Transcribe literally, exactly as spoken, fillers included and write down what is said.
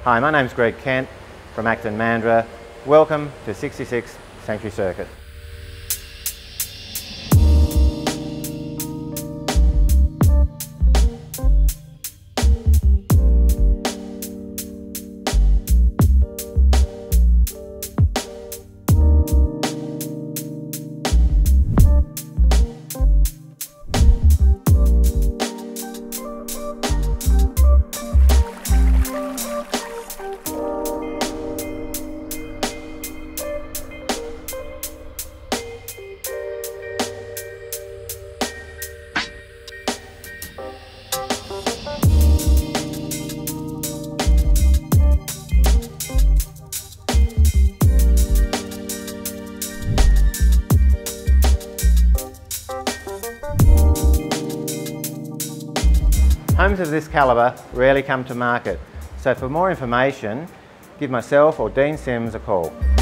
Hi, my name's Greg Kent from Acton, Mandurah. Welcome to sixty-six Sanctuary Circuit. Homes of this calibre rarely come to market, so for more information, give myself or Dean Sims a call.